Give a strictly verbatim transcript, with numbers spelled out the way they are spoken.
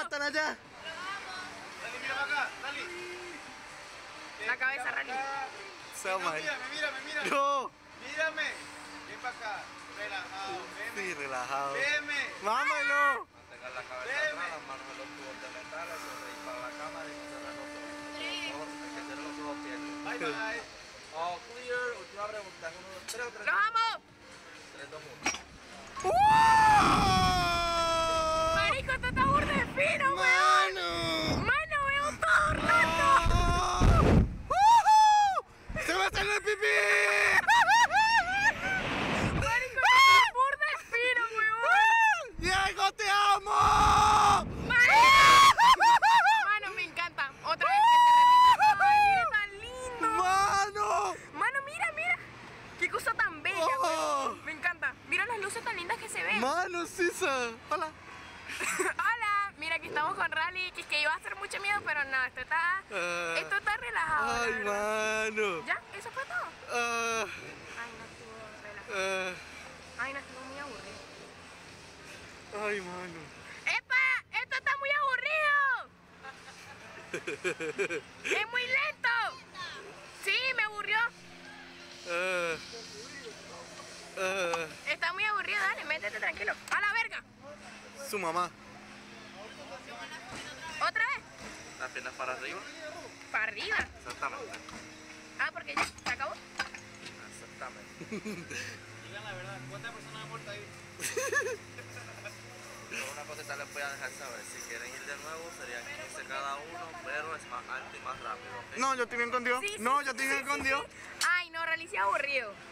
allá, están allá. Dale, mira para acá, dale. La cabeza, Rally. No, mírame, mírame, mírame. No. Mírame. Ven para acá. Relajado, veme. Sí, relajado. Veme. ¡Mámelo! Mantengan la cabeza Veme. atrás, las manos en los tubos de metal, sonreír para la cámara y no cerrar los ojos. Por favor, hay que cerrar los ojos bien. Bye, bye. All clear. Última pregunta. uno, dos, tres, tres. ¡Los amo! tres, dos, uno. Marico, esto está burda de fino, weón. ¡Mano! Mano, veo todo roto. ¡Se va a hacer el pipí! Marico, esto está burda de fino, weón. ¡Diego, te amo! Mano, me encanta. Otra vez que se repita. Ay, mira, tan lindo. ¡Mano! Mano, mira, mira. Qué cosa tan bella, Oh. weón. Me encanta. Mira las luces tan lindas que se ven. ¡Mano, Sisa! ¡Hola! Hola, mira que estamos con Rally, que es que iba a hacer mucho miedo, pero no, esto está, Ah. esto está relajado. la ¡Ay, verdad. mano! ¿Ya? ¿Eso fue todo? Ah, Ay, no estuvo relajado. ah, Ay, no estuvo muy aburrido. ¡Ay, mano! ¡Epa! ¡Esto está muy aburrido! ¡Es muy lento! Sí, me aburrió. Ah, ah, Está muy aburrido, dale, métete tranquilo. ¡A la verga! su mamá. ¿Otra vez? Las piernas para arriba. Para arriba. Exactamente. Ah, porque ya, ¿se acabó? Exactamente. Digan la verdad, ¿cuántas personas han muerto ahí? Solo una cosita les voy a dejar saber. Si quieren ir de nuevo, serían quince cada uno, pero es más alto y más rápido. ¿Ok? No, yo estoy bien con Dios. Sí, sí, No, sí, yo estoy sí, bien sí, con sí. Dios. Ay, no, Rally, sí aburrido.